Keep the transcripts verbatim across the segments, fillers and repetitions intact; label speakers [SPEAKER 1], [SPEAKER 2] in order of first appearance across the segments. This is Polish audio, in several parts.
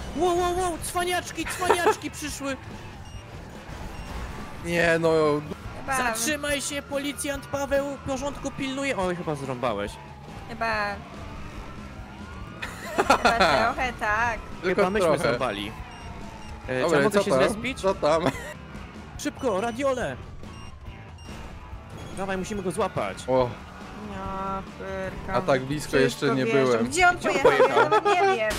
[SPEAKER 1] Wow, wow, wow, cwaniaczki, cwaniaczki przyszły.
[SPEAKER 2] Nie no...
[SPEAKER 3] Chyba...
[SPEAKER 1] Zatrzymaj się, policjant Paweł, porządku pilnuje. Oj, chyba zrąbałeś.
[SPEAKER 3] Chyba... Chyba trochę tak.
[SPEAKER 2] Tylko
[SPEAKER 1] Chyba myśmy
[SPEAKER 2] trochę.
[SPEAKER 1] zrąbali. E,
[SPEAKER 2] Dobra,
[SPEAKER 1] czy ja mogę
[SPEAKER 2] co
[SPEAKER 1] się
[SPEAKER 2] tam?
[SPEAKER 1] zrespić?
[SPEAKER 2] Co tam?
[SPEAKER 1] Szybko, radiole! Dawaj, musimy go złapać.
[SPEAKER 2] O,
[SPEAKER 3] No, pyrka.
[SPEAKER 2] a tak blisko
[SPEAKER 3] Wszystko
[SPEAKER 2] jeszcze nie
[SPEAKER 3] wierzę.
[SPEAKER 2] byłem.
[SPEAKER 3] Gdzie on
[SPEAKER 1] Gdzie on
[SPEAKER 3] pojechał?
[SPEAKER 1] pojechał?
[SPEAKER 3] Ja nawet nie wiem.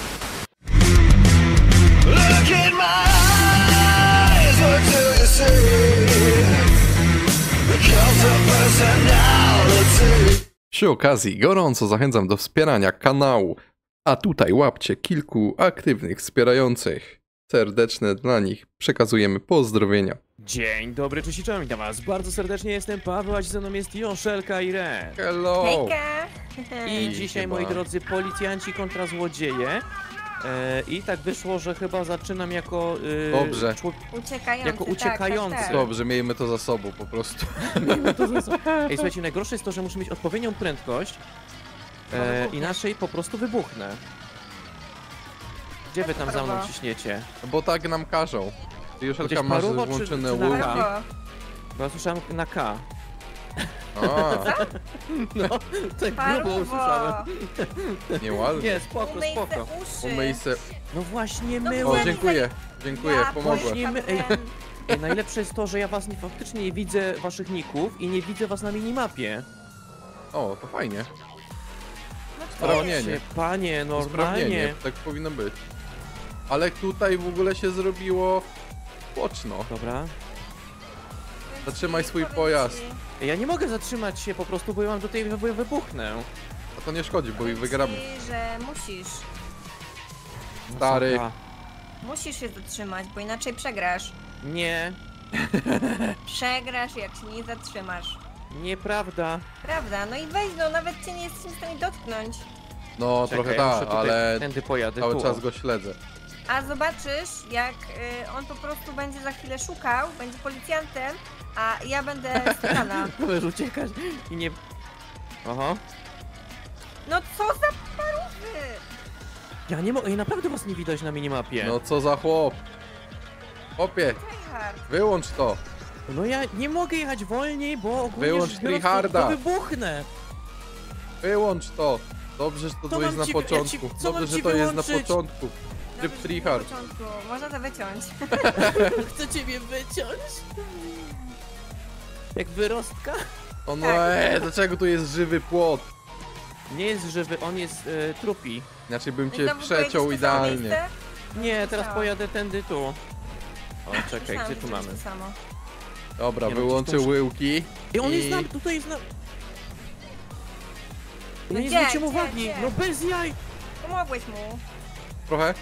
[SPEAKER 4] Look in my eyes, what do you see? The cult of personality.
[SPEAKER 2] Przy okazji gorąco zachęcam do wspierania kanału, a tutaj łapcie kilku aktywnych wspierających. Serdeczne dla nich przekazujemy pozdrowienia.
[SPEAKER 1] Dzień dobry, cześć i czołem, witam was bardzo serdecznie, jestem Paweł, a ze mną jest Joszelka i Ren.
[SPEAKER 2] Hello!
[SPEAKER 3] Hejka!
[SPEAKER 1] I
[SPEAKER 2] Ej,
[SPEAKER 1] dzisiaj,
[SPEAKER 2] chyba.
[SPEAKER 1] moi drodzy, policjanci kontra złodzieje. E, I tak wyszło, że chyba zaczynam jako... E,
[SPEAKER 2] Dobrze.
[SPEAKER 1] człowiek-
[SPEAKER 3] Uciekający,
[SPEAKER 1] Jako uciekający.
[SPEAKER 3] Tak, tak, tak.
[SPEAKER 2] Dobrze, miejmy to za sobą po prostu.
[SPEAKER 1] Ej, słuchajcie, najgorsze jest to, że muszę mieć odpowiednią prędkość, e, inaczej po prostu wybuchnę. Gdzie wy tam za mną
[SPEAKER 3] Brawo.
[SPEAKER 1] ciśniecie?
[SPEAKER 2] Bo tak nam każą. Ty już
[SPEAKER 1] Gdzieś
[SPEAKER 2] masz
[SPEAKER 1] paruwo, czy-
[SPEAKER 2] włączone
[SPEAKER 1] czy na
[SPEAKER 2] łuki.
[SPEAKER 1] K?
[SPEAKER 3] Brawo.
[SPEAKER 1] Bo ja słyszałem na K.
[SPEAKER 2] A,
[SPEAKER 1] No, tak grubo
[SPEAKER 3] Paruwo.
[SPEAKER 1] usłyszałem.
[SPEAKER 2] nieładnie.
[SPEAKER 1] Nie, spoko,
[SPEAKER 3] Umyj se
[SPEAKER 1] spoko.
[SPEAKER 3] uszy.
[SPEAKER 2] Umyj se...
[SPEAKER 1] No właśnie
[SPEAKER 3] No
[SPEAKER 1] myłem.
[SPEAKER 2] O, dziękuję, dziękuję,
[SPEAKER 3] Ja
[SPEAKER 2] pomogłem.
[SPEAKER 1] Właśnie my- ej.
[SPEAKER 3] pojechałem.
[SPEAKER 1] Ej, najlepsze jest to, że ja was nie, faktycznie nie widzę, waszych ników i nie widzę was na minimapie.
[SPEAKER 2] O, to fajnie.
[SPEAKER 3] No to
[SPEAKER 2] Sprawnienie.
[SPEAKER 3] jest.
[SPEAKER 2] Nie.
[SPEAKER 1] Panie,
[SPEAKER 2] Usprawnienie,
[SPEAKER 1] normalnie.
[SPEAKER 2] tak powinno być. Ale tutaj w ogóle się zrobiło tłoczno.
[SPEAKER 1] Dobra.
[SPEAKER 2] Zatrzymaj swój
[SPEAKER 3] Powiem
[SPEAKER 2] pojazd.
[SPEAKER 3] ci-
[SPEAKER 1] Ej, ja nie mogę zatrzymać się po prostu, bo ja mam do tej wy- wybuchnę.
[SPEAKER 2] A to nie szkodzi, bo i
[SPEAKER 3] powiem
[SPEAKER 2] wygramy.
[SPEAKER 3] ci, że musisz.
[SPEAKER 2] Stary.
[SPEAKER 1] Masakra.
[SPEAKER 3] Musisz się zatrzymać, bo inaczej przegrasz.
[SPEAKER 1] Nie,
[SPEAKER 3] Przegrasz, jak się nie zatrzymasz.
[SPEAKER 1] nieprawda.
[SPEAKER 3] Prawda? No i weź, no nawet cię nie jesteśmy w stanie dotknąć.
[SPEAKER 2] No,
[SPEAKER 1] Czekaj,
[SPEAKER 2] trochę
[SPEAKER 1] ja muszę
[SPEAKER 2] tak,
[SPEAKER 1] tutaj
[SPEAKER 2] ale
[SPEAKER 1] tędy pojadę,
[SPEAKER 2] cały
[SPEAKER 1] tu.
[SPEAKER 2] czas go śledzę.
[SPEAKER 3] A zobaczysz, jak y, on po prostu będzie za chwilę szukał, będzie policjantem, a ja będę stykana.
[SPEAKER 1] Możesz uciekać i nie... Oho.
[SPEAKER 3] No co za parówy!
[SPEAKER 1] Ja nie mogę, ej, naprawdę was nie widać na minimapie.
[SPEAKER 2] No co za chłop. Chłopie,
[SPEAKER 3] Tryhard.
[SPEAKER 2] wyłącz to.
[SPEAKER 1] No ja nie mogę jechać wolniej, bo ogólnie
[SPEAKER 2] Wyłącz
[SPEAKER 1] rzecz biorąc,
[SPEAKER 2] tryharda.
[SPEAKER 1] to, to wybuchnę.
[SPEAKER 2] Wyłącz to. Dobrze, że to,
[SPEAKER 1] To
[SPEAKER 2] to
[SPEAKER 1] mam
[SPEAKER 2] jest na
[SPEAKER 1] ci- ja ci-
[SPEAKER 2] początku.
[SPEAKER 1] co mam
[SPEAKER 2] Dobrze, że
[SPEAKER 1] ci
[SPEAKER 2] to jest na
[SPEAKER 1] wyłączyć?
[SPEAKER 2] początku. Tryb
[SPEAKER 3] Dobrze,
[SPEAKER 2] tryhard.
[SPEAKER 3] na początku. Można to wyciąć.
[SPEAKER 1] Chcecie mnie wyciąć? Jak wyrostka?
[SPEAKER 2] O no,
[SPEAKER 3] Tak.
[SPEAKER 2] eee, dlaczego tu jest żywy płot?
[SPEAKER 1] Nie jest żywy, on jest e, trupi.
[SPEAKER 2] Inaczej bym
[SPEAKER 3] I
[SPEAKER 2] cię
[SPEAKER 3] znowu
[SPEAKER 2] przeciął
[SPEAKER 3] pojedziesz w to samo
[SPEAKER 2] idealnie.
[SPEAKER 3] miejsce?
[SPEAKER 1] Nie, teraz
[SPEAKER 3] Co?
[SPEAKER 1] pojadę tędy tu. O, czekaj,
[SPEAKER 3] Myślałam,
[SPEAKER 1] gdzie
[SPEAKER 3] że
[SPEAKER 1] tu
[SPEAKER 3] to
[SPEAKER 1] mamy?
[SPEAKER 3] jest to samo.
[SPEAKER 2] Dobra,
[SPEAKER 1] Nie no,
[SPEAKER 2] wyłączę
[SPEAKER 1] gdzieś tam-
[SPEAKER 2] łyłki.
[SPEAKER 1] I on
[SPEAKER 2] I-
[SPEAKER 1] jest na... tutaj jest na...
[SPEAKER 3] No
[SPEAKER 1] nie
[SPEAKER 3] gdzie,
[SPEAKER 1] zwróciłem
[SPEAKER 3] gdzie,
[SPEAKER 1] uwagi,
[SPEAKER 3] gdzie?
[SPEAKER 1] no bez jaj!
[SPEAKER 3] Pomogłeś mu.
[SPEAKER 2] Trochę?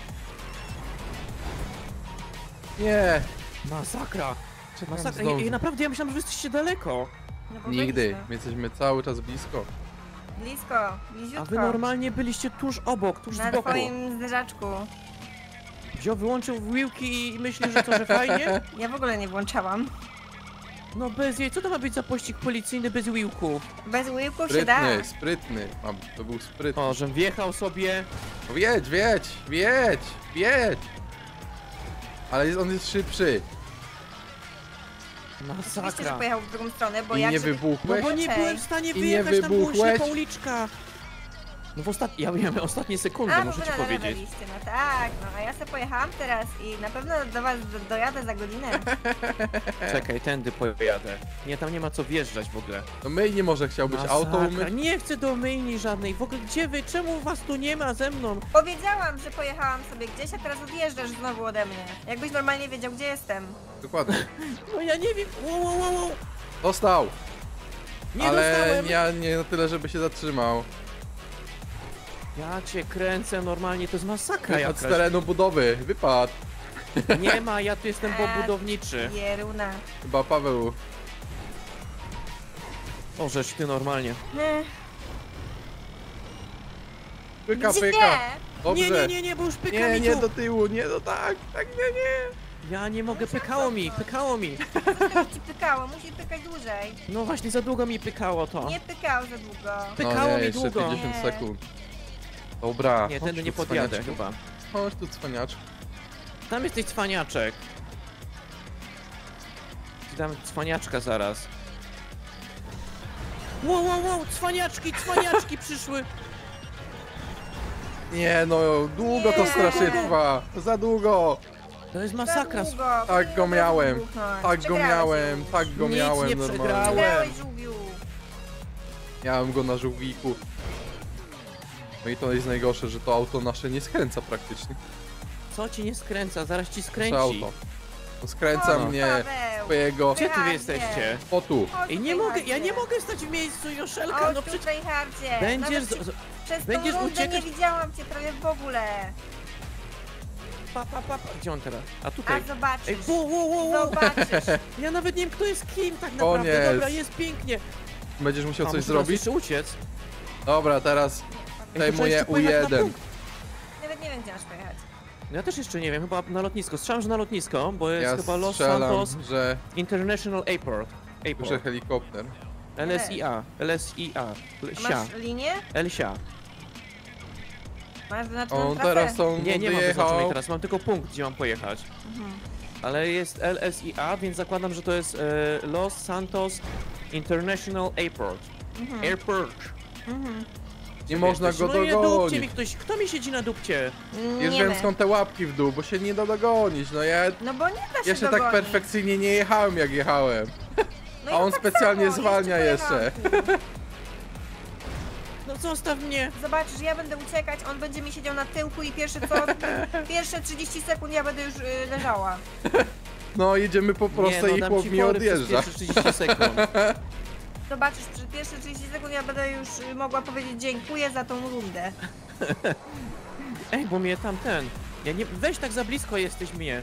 [SPEAKER 2] Nie.
[SPEAKER 1] Masakra!
[SPEAKER 2] Czekam,
[SPEAKER 1] Masakra,
[SPEAKER 2] zdążę.
[SPEAKER 1] i, i naprawdę ja myślałem, że wy jesteście daleko.
[SPEAKER 3] No bo
[SPEAKER 2] Nigdy.
[SPEAKER 3] byliśmy.
[SPEAKER 2] My jesteśmy cały czas blisko.
[SPEAKER 3] Blisko, bliziutko.
[SPEAKER 1] A wy normalnie byliście tuż obok, tuż z
[SPEAKER 3] Na
[SPEAKER 1] boku.
[SPEAKER 3] twoim zderzaczku.
[SPEAKER 1] Wziął, wyłączył wiłki i myśli, że co, że fajnie?
[SPEAKER 3] Ja w ogóle nie włączałam.
[SPEAKER 1] No bez jej, co to ma być za pościg policyjny bez wiłków?
[SPEAKER 3] Bez łyków się da.
[SPEAKER 2] Sprytny, sprytny. A, to był sprytny.
[SPEAKER 1] O, żem wjechał sobie.
[SPEAKER 2] No Wiedź, wiedź, wiedź, wiedź. Ale jest, on jest szybszy.
[SPEAKER 3] Oczywiście, że
[SPEAKER 1] Masakra.
[SPEAKER 3] pojechał w drugą stronę, bo
[SPEAKER 2] I
[SPEAKER 3] jak
[SPEAKER 2] nie
[SPEAKER 3] żeby-
[SPEAKER 1] No
[SPEAKER 2] wybuchłeś?
[SPEAKER 1] bo nie
[SPEAKER 3] Raczej.
[SPEAKER 1] byłem w stanie
[SPEAKER 2] I nie
[SPEAKER 1] wyjechać, tam była
[SPEAKER 2] wybuchłeś?
[SPEAKER 1] ślepa uliczka. No w ostatni, ja miałem ostatnie sekundy,
[SPEAKER 3] A, bo
[SPEAKER 1] muszę
[SPEAKER 3] wy
[SPEAKER 1] ci
[SPEAKER 3] na lewo
[SPEAKER 1] powiedzieć.
[SPEAKER 3] byliście, no tak, no a ja sobie pojechałam teraz i na pewno do was do, dojadę za godzinę.
[SPEAKER 1] Czekaj, tędy pojadę. Nie, tam nie ma co wjeżdżać w ogóle.
[SPEAKER 2] No myj nie może chciałbyś auto
[SPEAKER 1] Masakra.
[SPEAKER 2] umyć?
[SPEAKER 1] Nie chcę do myjni żadnej. W ogóle gdzie wy? Czemu was tu nie ma ze mną?
[SPEAKER 3] Powiedziałam, że pojechałam sobie gdzieś, a teraz odjeżdżasz znowu ode mnie. Jakbyś normalnie wiedział, gdzie jestem.
[SPEAKER 2] Dokładnie.
[SPEAKER 1] No ja nie wiem. Wow, wow, wow, wow.
[SPEAKER 2] Dostał.
[SPEAKER 1] Nie
[SPEAKER 2] Ale
[SPEAKER 1] dostałem.
[SPEAKER 2] ja nie na tyle, żeby się zatrzymał.
[SPEAKER 1] Ja cię kręcę normalnie, to jest masakra
[SPEAKER 2] Wypadł z
[SPEAKER 1] jakaś.
[SPEAKER 2] terenu budowy. Wypadł.
[SPEAKER 1] Nie ma, ja tu jestem
[SPEAKER 3] Eee.
[SPEAKER 1] budowniczy.
[SPEAKER 3] Jeruna.
[SPEAKER 2] Chyba Paweł.
[SPEAKER 1] O, żeż ty normalnie.
[SPEAKER 3] Ech,
[SPEAKER 2] Pyka,
[SPEAKER 3] Gdzie?
[SPEAKER 2] pyka.
[SPEAKER 1] Nie,
[SPEAKER 2] Dobrze.
[SPEAKER 1] nie, nie, nie, bo już pyka
[SPEAKER 2] Nie,
[SPEAKER 1] mi
[SPEAKER 2] nie
[SPEAKER 1] tu.
[SPEAKER 2] do tyłu, nie do tak, tak, nie, nie.
[SPEAKER 1] Ja nie mogę, pykało mi, pykało mi.
[SPEAKER 3] Co ci pykało? Musi pykać dłużej.
[SPEAKER 1] No właśnie, za długo mi pykało to.
[SPEAKER 3] Nie pykał za długo.
[SPEAKER 1] Pykało
[SPEAKER 2] no nie,
[SPEAKER 1] mi
[SPEAKER 2] jeszcze
[SPEAKER 1] długo.
[SPEAKER 2] pięćdziesiąt
[SPEAKER 3] Nie.
[SPEAKER 2] sekund. Dobra.
[SPEAKER 1] Nie,
[SPEAKER 2] chodź
[SPEAKER 1] tędy
[SPEAKER 2] tu,
[SPEAKER 1] nie podjadę
[SPEAKER 2] cwaniaczku.
[SPEAKER 1] chyba.
[SPEAKER 2] Chodź tu, cwaniaczku.
[SPEAKER 1] Tam jesteś cwaniaczek. Ci dam cwaniaczka zaraz. Wow, wow, wow, cwaniaczki, cwaniaczki przyszły.
[SPEAKER 2] Nie no, długo to
[SPEAKER 3] Nie.
[SPEAKER 2] strasznie trwa. Za długo.
[SPEAKER 1] To jest masakra.
[SPEAKER 3] Za długo,
[SPEAKER 2] Tak
[SPEAKER 3] powinien
[SPEAKER 2] go
[SPEAKER 3] od razu
[SPEAKER 2] miałem.
[SPEAKER 3] wybuchnąć.
[SPEAKER 2] Tak go
[SPEAKER 3] Przegrałeś
[SPEAKER 2] miałem,
[SPEAKER 3] już.
[SPEAKER 2] tak go
[SPEAKER 1] Nic
[SPEAKER 2] miałem
[SPEAKER 1] nie
[SPEAKER 2] normalnie.
[SPEAKER 1] przegrałem.
[SPEAKER 3] Przegrałeś, żółwiu.
[SPEAKER 2] Miałem go na żółwiku. No i to jest najgorsze, że to auto nasze nie skręca praktycznie.
[SPEAKER 1] Co ci nie skręca? Zaraz ci
[SPEAKER 2] Nasze
[SPEAKER 1] skręci.
[SPEAKER 2] auto. To skręca
[SPEAKER 3] O,
[SPEAKER 2] mnie
[SPEAKER 3] Paweł.
[SPEAKER 2] twojego...
[SPEAKER 1] Gdzie ty
[SPEAKER 3] Wyraźnie.
[SPEAKER 1] jesteście?
[SPEAKER 2] O tu.
[SPEAKER 3] Chodź
[SPEAKER 1] Ej, nie
[SPEAKER 3] tutaj,
[SPEAKER 1] mogę, ja nie
[SPEAKER 3] Hardzie.
[SPEAKER 1] mogę stać w miejscu, Joszelka,
[SPEAKER 3] Chodź
[SPEAKER 1] no
[SPEAKER 3] tu,
[SPEAKER 1] przecież...
[SPEAKER 3] Hardzie.
[SPEAKER 1] Będziesz...
[SPEAKER 3] Nawet
[SPEAKER 1] z- z-
[SPEAKER 3] Przez
[SPEAKER 1] będziesz
[SPEAKER 3] tą rundę
[SPEAKER 1] uciekać-
[SPEAKER 3] nie widziałam cię prawie w ogóle.
[SPEAKER 1] Pa, pa, pa, pa. Gdzie on teraz? A
[SPEAKER 3] A
[SPEAKER 1] tutaj. Ej,
[SPEAKER 3] zobaczysz.
[SPEAKER 1] wo, wo, wo, wo.
[SPEAKER 3] Zobaczysz.
[SPEAKER 1] Ja nawet nie wiem, kto jest kim tak naprawdę.
[SPEAKER 2] Koniec.
[SPEAKER 1] Dobra, jest pięknie.
[SPEAKER 2] Będziesz musiał
[SPEAKER 1] A,
[SPEAKER 2] coś
[SPEAKER 1] muszę teraz
[SPEAKER 2] zrobić?
[SPEAKER 1] jeszcze uciec.
[SPEAKER 2] Dobra, teraz
[SPEAKER 1] Ej,
[SPEAKER 2] zajmuję
[SPEAKER 1] muszę
[SPEAKER 2] U
[SPEAKER 1] jeszcze pojechać na
[SPEAKER 2] jeden.
[SPEAKER 1] punkt.
[SPEAKER 3] Nawet nie wiem, gdzie masz pojechać.
[SPEAKER 1] No ja też jeszcze nie wiem, chyba na lotnisko. Strzelam, że na lotnisko, bo jest
[SPEAKER 2] Ja
[SPEAKER 1] chyba Los
[SPEAKER 2] strzelam,
[SPEAKER 1] Santos
[SPEAKER 2] że
[SPEAKER 1] International Airport.
[SPEAKER 2] słyszę
[SPEAKER 1] Airport.
[SPEAKER 2] helikopter.
[SPEAKER 1] L S I A. L S I A.
[SPEAKER 3] A
[SPEAKER 1] Sia.
[SPEAKER 3] masz linię?
[SPEAKER 1] Elsia.
[SPEAKER 3] Masz wyznaczoną
[SPEAKER 2] On
[SPEAKER 3] trasę?
[SPEAKER 2] teraz on
[SPEAKER 1] Nie, nie mam wyznaczonej
[SPEAKER 2] odjechał.
[SPEAKER 1] teraz, mam tylko punkt, gdzie mam pojechać.
[SPEAKER 3] Mhm.
[SPEAKER 1] Ale jest L S I A, więc zakładam, że to jest e, Los Santos International Airport.
[SPEAKER 3] Mhm.
[SPEAKER 1] Airport.
[SPEAKER 3] Mhm.
[SPEAKER 2] Nie można
[SPEAKER 1] Jesteś?
[SPEAKER 2] go
[SPEAKER 1] No nie dupcie mi
[SPEAKER 2] dogonić.
[SPEAKER 1] ktoś. Kto mi siedzi na dupcie?
[SPEAKER 2] Już
[SPEAKER 3] Nie
[SPEAKER 2] wiem
[SPEAKER 3] wiem.
[SPEAKER 2] skąd te łapki w dół, bo się nie da dogonić. No ja
[SPEAKER 3] No bo nie da się
[SPEAKER 2] jeszcze tak
[SPEAKER 3] dogonić.
[SPEAKER 2] perfekcyjnie nie jechałem jak jechałem.
[SPEAKER 3] No
[SPEAKER 2] a
[SPEAKER 3] ja
[SPEAKER 2] on
[SPEAKER 3] tak
[SPEAKER 2] specjalnie
[SPEAKER 3] samo,
[SPEAKER 2] zwalnia jeszcze.
[SPEAKER 3] pojechałam tu.
[SPEAKER 1] No zostaw mnie.
[SPEAKER 3] Zobaczysz, ja będę uciekać, on będzie mi siedział na tyłku i pierwsze co, pierwsze trzydzieści sekund ja będę już y, leżała.
[SPEAKER 2] No jedziemy po
[SPEAKER 1] nie,
[SPEAKER 2] prostej
[SPEAKER 1] no,
[SPEAKER 2] i
[SPEAKER 1] dam
[SPEAKER 2] chłop
[SPEAKER 1] ci
[SPEAKER 2] mi
[SPEAKER 1] fory przez
[SPEAKER 2] odjeżdża.
[SPEAKER 1] pierwsze trzydzieści sekund.
[SPEAKER 3] Zobaczysz, przez pierwsze trzydzieści sekund ja będę już y, mogła powiedzieć dziękuję za tą rundę.
[SPEAKER 1] Ej, bo mnie tam ten. Ja nie. Weź tak za blisko jesteś mnie.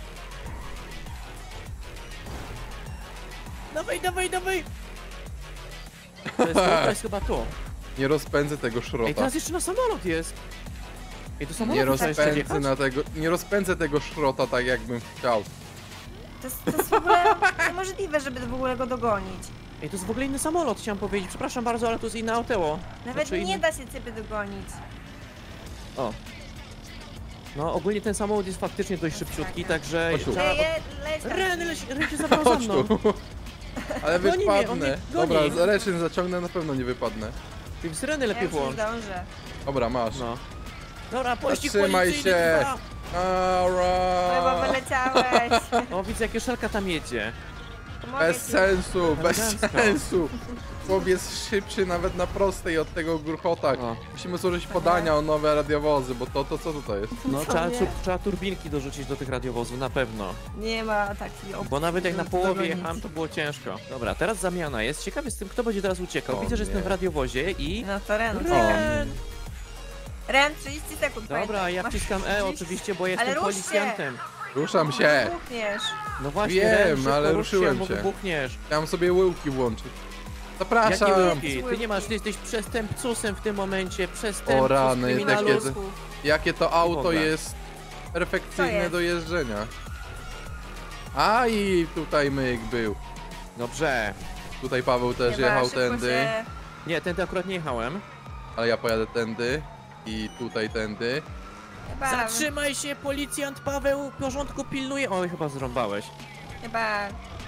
[SPEAKER 1] Dawaj, dawaj, dawaj! To jest, to, to jest chyba to.
[SPEAKER 2] Nie rozpędzę tego
[SPEAKER 1] Ej,
[SPEAKER 2] szrota.
[SPEAKER 1] teraz jeszcze na samolot jest. Ej, to samolot
[SPEAKER 2] Nie
[SPEAKER 1] muszę jeszcze
[SPEAKER 2] rozpędzę
[SPEAKER 1] wjechać?
[SPEAKER 2] na tego, nie rozpędzę tego szrota tak jakbym chciał.
[SPEAKER 3] To jest, to jest w ogóle niemożliwe, żeby w ogóle go dogonić.
[SPEAKER 1] Ej, to jest w ogóle inny samolot, chciałem powiedzieć. Przepraszam bardzo, ale to jest inne auteło.
[SPEAKER 3] Nawet
[SPEAKER 1] Znaczy
[SPEAKER 3] nie
[SPEAKER 1] inny-
[SPEAKER 3] da się ciebie dogonić.
[SPEAKER 1] O. No, ogólnie ten samochód jest faktycznie dość szybciutki, także
[SPEAKER 2] Chodź tu.
[SPEAKER 1] trzeba...
[SPEAKER 3] Le, je, leć tam.
[SPEAKER 1] Ren, leć, Ren się zabrał za
[SPEAKER 2] Chodź
[SPEAKER 1] mną.
[SPEAKER 2] tu. Ale
[SPEAKER 1] Goni mnie, on
[SPEAKER 2] wypadnę.
[SPEAKER 1] mnie goni.
[SPEAKER 2] Dobra, za reczyn zaciągnę, na pewno nie wypadnę.
[SPEAKER 1] Ty syreny
[SPEAKER 3] Ja
[SPEAKER 1] lepiej
[SPEAKER 3] już nie
[SPEAKER 1] włącz.
[SPEAKER 3] zdążę.
[SPEAKER 2] Dobra, masz.
[SPEAKER 1] No. Dobra, pościg
[SPEAKER 2] Zatrzymaj
[SPEAKER 1] policyjny
[SPEAKER 2] się.
[SPEAKER 1] trwa.
[SPEAKER 3] Chyba
[SPEAKER 2] Alright.
[SPEAKER 3] wyleciałeś.
[SPEAKER 1] O, widzę, jak Joszelka tam jedzie.
[SPEAKER 3] Pomogę
[SPEAKER 2] Bez
[SPEAKER 3] ci.
[SPEAKER 2] sensu, bez
[SPEAKER 1] Elegancko.
[SPEAKER 2] sensu. Chłop jest szybszy nawet na prostej od tego gruchota.
[SPEAKER 1] O.
[SPEAKER 2] Musimy złożyć podania o nowe radiowozy, bo to, to co tutaj jest?
[SPEAKER 1] No,
[SPEAKER 3] Co
[SPEAKER 1] trzeba,
[SPEAKER 3] nie?
[SPEAKER 1] tu- trzeba turbinki dorzucić do tych radiowozów, na pewno.
[SPEAKER 3] Nie ma takiej opcji.
[SPEAKER 1] Bo nawet jak na
[SPEAKER 3] żeby
[SPEAKER 1] połowie
[SPEAKER 3] dogonić.
[SPEAKER 1] jechałem, to było ciężko. Dobra, teraz zamiana jest. Ciekawy z tym, kto będzie teraz uciekał.
[SPEAKER 2] O
[SPEAKER 1] Widzę, że
[SPEAKER 2] nie.
[SPEAKER 1] jestem w radiowozie i...
[SPEAKER 3] No to Ren.
[SPEAKER 1] Ren!
[SPEAKER 3] Ren, trzydzieści sekund.
[SPEAKER 1] Dobra,
[SPEAKER 3] pamiętaj.
[SPEAKER 1] ja
[SPEAKER 3] Masz
[SPEAKER 1] wciskam E
[SPEAKER 3] trzydzieści
[SPEAKER 1] oczywiście, bo
[SPEAKER 3] Ale
[SPEAKER 1] jestem
[SPEAKER 3] rusz się.
[SPEAKER 1] policjantem.
[SPEAKER 2] Ruszam się.
[SPEAKER 3] Buchniesz.
[SPEAKER 1] No właśnie,
[SPEAKER 2] Wiem,
[SPEAKER 1] Ren, szybko
[SPEAKER 2] ale
[SPEAKER 1] rusz
[SPEAKER 2] ruszyłem
[SPEAKER 1] bo
[SPEAKER 2] się.
[SPEAKER 1] wybuchniesz.
[SPEAKER 2] Chciałem sobie łyłki włączyć.
[SPEAKER 1] Jakie
[SPEAKER 2] Zapraszam.
[SPEAKER 1] łyki? Ty nie masz, ty jesteś przestępcusem w tym momencie, przestępcus,
[SPEAKER 2] O rany,
[SPEAKER 1] kryminalus.
[SPEAKER 2] takie- Jakie to auto
[SPEAKER 1] ogóle.
[SPEAKER 2] jest
[SPEAKER 3] Co
[SPEAKER 2] perfekcyjne
[SPEAKER 3] jest?
[SPEAKER 2] do jeżdżenia. A i tutaj myk był.
[SPEAKER 1] Dobrze.
[SPEAKER 2] Tutaj Paweł też
[SPEAKER 3] Chyba
[SPEAKER 2] jechał
[SPEAKER 3] szybko
[SPEAKER 2] tędy,
[SPEAKER 3] się-
[SPEAKER 1] Nie, tędy akurat nie jechałem.
[SPEAKER 2] ale ja pojadę tędy i tutaj tędy.
[SPEAKER 3] Chyba,
[SPEAKER 1] Zatrzymaj się, policjant Paweł, w porządku pilnuje. Oj, chyba zrąbałeś.
[SPEAKER 3] chyba...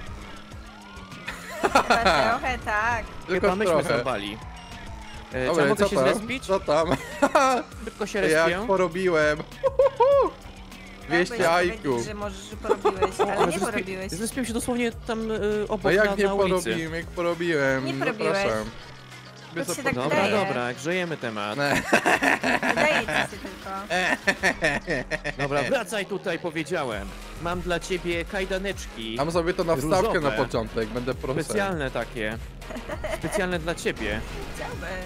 [SPEAKER 3] Chyba trochę tak.
[SPEAKER 2] Tylko
[SPEAKER 1] chyba myśmy
[SPEAKER 2] trochę.
[SPEAKER 1] zrąbali. E, czy
[SPEAKER 2] Dobra,
[SPEAKER 1] ja mogę
[SPEAKER 2] co
[SPEAKER 1] się
[SPEAKER 2] tam?
[SPEAKER 1] zrespić?
[SPEAKER 2] Co tam?
[SPEAKER 1] Szybko się
[SPEAKER 2] Jak
[SPEAKER 1] respię.
[SPEAKER 2] porobiłem. dwieście
[SPEAKER 3] Chciałbyś
[SPEAKER 2] I Q.
[SPEAKER 3] powiedzieć, że możesz, że porobiłeś, ale nie
[SPEAKER 1] zrespi-
[SPEAKER 3] porobiłeś.
[SPEAKER 1] Zrespiłem się dosłownie tam y, obok
[SPEAKER 2] A
[SPEAKER 1] na,
[SPEAKER 2] jak nie
[SPEAKER 1] na ulicy.
[SPEAKER 2] porobiłem, jak porobiłem.
[SPEAKER 3] Nie porobiłeś.
[SPEAKER 2] Zapraszam.
[SPEAKER 3] To
[SPEAKER 2] Sobie
[SPEAKER 3] się tak
[SPEAKER 2] po-
[SPEAKER 1] Dobra,
[SPEAKER 3] wydaje.
[SPEAKER 1] dobra, grzejemy temat.
[SPEAKER 2] Ne.
[SPEAKER 3] Wydaje ci się tylko.
[SPEAKER 1] Dobra, wracaj tutaj, powiedziałem. Mam dla ciebie kajdaneczki.
[SPEAKER 2] Mam sobie to na wstawkę
[SPEAKER 1] Różowe.
[SPEAKER 2] na początek, będę prosem.
[SPEAKER 1] Specjalne takie. Specjalne dla ciebie.
[SPEAKER 3] Chciałbyś.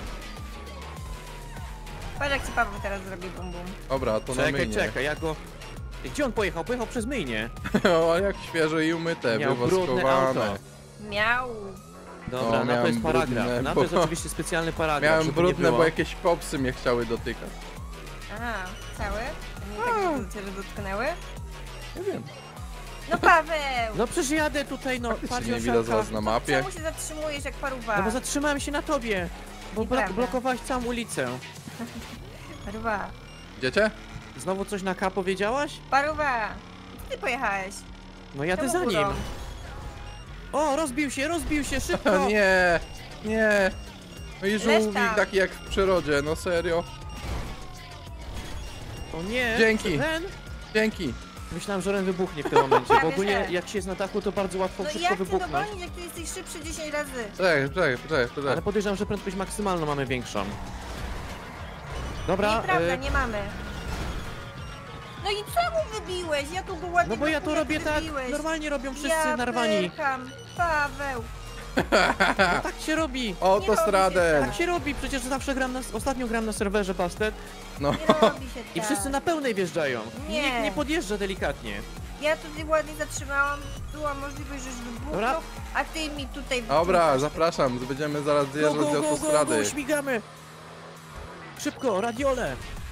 [SPEAKER 3] Patrz jak ci Paweł teraz zrobi bum bum.
[SPEAKER 2] Dobra, to na
[SPEAKER 1] Czekaj,
[SPEAKER 2] myjnie.
[SPEAKER 1] czekaj, ja go... Gdzie on pojechał? Pojechał przez myjnię.
[SPEAKER 2] O, jak świeże i umyte,
[SPEAKER 1] Miał brudne
[SPEAKER 2] wywoskowane.
[SPEAKER 1] auto.
[SPEAKER 3] Miał.
[SPEAKER 1] Dobra,
[SPEAKER 2] No,
[SPEAKER 1] na to jest
[SPEAKER 2] miałem
[SPEAKER 1] paragraf.
[SPEAKER 2] brudne,
[SPEAKER 1] Na to
[SPEAKER 2] bo-
[SPEAKER 1] jest oczywiście specjalny paragraf.
[SPEAKER 2] Miałem
[SPEAKER 1] żeby nie
[SPEAKER 2] brudne,
[SPEAKER 1] było.
[SPEAKER 2] bo jakieś popsy mnie chciały dotykać.
[SPEAKER 3] Aha, cały? A nie tak, że cię że dotknęły?
[SPEAKER 2] Nie wiem.
[SPEAKER 3] No Paweł!
[SPEAKER 1] No przecież jadę tutaj, no.
[SPEAKER 2] Czy
[SPEAKER 1] Patrz,
[SPEAKER 2] nie widać
[SPEAKER 1] Joszelka.
[SPEAKER 2] was na mapie?
[SPEAKER 3] Czemu się zatrzymujesz jak paruwa?
[SPEAKER 1] No bo zatrzymałem się na tobie. Bo blo
[SPEAKER 3] Nieprawda.
[SPEAKER 1] blokowałeś całą ulicę.
[SPEAKER 3] Paruwa.
[SPEAKER 2] Idziecie?
[SPEAKER 1] Znowu coś na K powiedziałaś?
[SPEAKER 3] Paruwa, gdzie ty pojechałeś?
[SPEAKER 1] No jadę
[SPEAKER 3] Czemu
[SPEAKER 1] za nim.
[SPEAKER 3] górą?
[SPEAKER 1] O, rozbił się, rozbił się, szybko!
[SPEAKER 2] O nie, nie. No i żółwik
[SPEAKER 3] tam.
[SPEAKER 2] taki jak w przyrodzie, no serio.
[SPEAKER 1] O nie!
[SPEAKER 2] Dzięki.
[SPEAKER 1] Ren?
[SPEAKER 2] Dzięki.
[SPEAKER 1] Myślałem, że Ren wybuchnie w tym momencie,
[SPEAKER 3] Ja
[SPEAKER 1] bo ogólnie
[SPEAKER 3] też.
[SPEAKER 1] jak się jest na dachu, to bardzo łatwo
[SPEAKER 3] No
[SPEAKER 1] szybko
[SPEAKER 3] jak cię
[SPEAKER 1] wybuchnąć.
[SPEAKER 3] dogonić, jak ty jesteś szybszy dziesięć razy?
[SPEAKER 2] Czekaj, czekaj, czekaj,
[SPEAKER 1] Ale
[SPEAKER 2] czekaj.
[SPEAKER 1] podejrzewam, że prędkość maksymalną mamy większą. Dobra,
[SPEAKER 3] Nieprawda,
[SPEAKER 1] e,
[SPEAKER 3] nie mamy. No i czemu wybiłeś? Ja tu go ładnie
[SPEAKER 1] no bo ja to
[SPEAKER 3] blokuję,
[SPEAKER 1] robię
[SPEAKER 3] ty
[SPEAKER 1] tak,
[SPEAKER 3] wybiłeś.
[SPEAKER 1] normalnie robią wszyscy
[SPEAKER 3] ja
[SPEAKER 1] narwani.
[SPEAKER 3] pyrcham. Paweł.
[SPEAKER 1] No, tak się robi.
[SPEAKER 2] Autostradę.
[SPEAKER 1] Tak się robi, przecież zawsze gram na, ostatnio gram na serwerze Bastet
[SPEAKER 2] No.
[SPEAKER 3] Nie robi się tak.
[SPEAKER 1] i wszyscy na pełnej wjeżdżają.
[SPEAKER 3] Nie.
[SPEAKER 1] Nikt nie podjeżdża delikatnie.
[SPEAKER 3] Ja tutaj ładnie zatrzymałam, była możliwość, żeś wybuchnął,
[SPEAKER 1] Dobra.
[SPEAKER 3] a ty mi tutaj
[SPEAKER 2] Dobra,
[SPEAKER 3] wybuchasz.
[SPEAKER 2] zapraszam, będziemy zaraz
[SPEAKER 1] Go,
[SPEAKER 2] zjeżdżać
[SPEAKER 1] go,
[SPEAKER 2] z
[SPEAKER 1] go, go,
[SPEAKER 2] autostrady.
[SPEAKER 1] go, śmigamy. Szybko, radiole.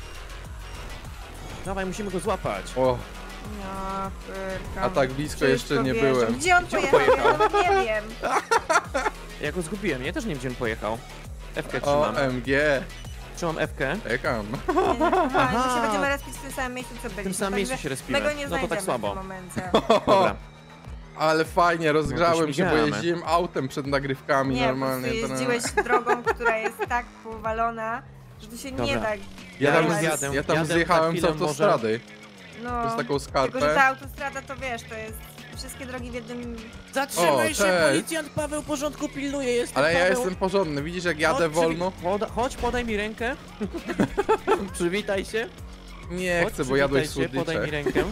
[SPEAKER 1] Dawaj, musimy go złapać.
[SPEAKER 2] O,
[SPEAKER 3] No, pyrcham.
[SPEAKER 2] a tak blisko
[SPEAKER 3] Wszystko
[SPEAKER 2] jeszcze nie
[SPEAKER 3] wierzę.
[SPEAKER 2] byłem.
[SPEAKER 3] Gdzie on
[SPEAKER 1] Gdzie on
[SPEAKER 3] pojechał?
[SPEAKER 1] pojechał?
[SPEAKER 3] Ja nawet nie wiem.
[SPEAKER 1] Ja go zgubiłem, ja też nie wiem, gdzie on pojechał. F-kę
[SPEAKER 2] O,
[SPEAKER 1] trzymam.
[SPEAKER 2] M G.
[SPEAKER 1] Trzymam F-kę.
[SPEAKER 2] Czekam.
[SPEAKER 3] Nie, nie,
[SPEAKER 1] Aha.
[SPEAKER 3] my się będziemy respić w tym samym miejscu, co byliśmy.
[SPEAKER 1] W tym samym
[SPEAKER 3] także
[SPEAKER 1] miejscu się respimy.
[SPEAKER 3] My go nie
[SPEAKER 1] No to
[SPEAKER 3] znajdziemy
[SPEAKER 1] tak słabo.
[SPEAKER 3] w tym momencie.
[SPEAKER 1] Dobra.
[SPEAKER 2] Ale fajnie, rozgrzałem się, bo
[SPEAKER 1] śmigamy.
[SPEAKER 2] jeździłem autem przed nagrywkami
[SPEAKER 3] Nie, po
[SPEAKER 2] normalnie.
[SPEAKER 3] prostu
[SPEAKER 2] to-
[SPEAKER 3] jeździłeś drogą, która jest tak powalona, że tu się nie
[SPEAKER 1] Dobra.
[SPEAKER 3] da.
[SPEAKER 2] Ja tam,
[SPEAKER 3] jechać.
[SPEAKER 1] jadę,
[SPEAKER 2] ja tam
[SPEAKER 1] jadę
[SPEAKER 2] zjechałem
[SPEAKER 1] za
[SPEAKER 2] z
[SPEAKER 1] chwilę
[SPEAKER 2] autostrady.
[SPEAKER 3] No,
[SPEAKER 2] Przez taką
[SPEAKER 3] tylko, że
[SPEAKER 2] skarpę.
[SPEAKER 3] ta autostrada to wiesz, to jest wszystkie drogi w jednym...
[SPEAKER 1] Zatrzymaj
[SPEAKER 2] O,
[SPEAKER 1] się,
[SPEAKER 2] cześć.
[SPEAKER 1] policjant Paweł porządku pilnuje, jestem
[SPEAKER 2] Ale ja
[SPEAKER 1] Paweł.
[SPEAKER 2] jestem porządny, widzisz jak jadę
[SPEAKER 1] Chodź,
[SPEAKER 2] wolno?
[SPEAKER 1] przywi- Poda chodź, podaj mi rękę. Przywitaj się.
[SPEAKER 2] Nie
[SPEAKER 1] Chodź,
[SPEAKER 2] chcę, bo jadłeś
[SPEAKER 1] przywitaj się, podaj mi
[SPEAKER 2] słodycze.
[SPEAKER 1] rękę.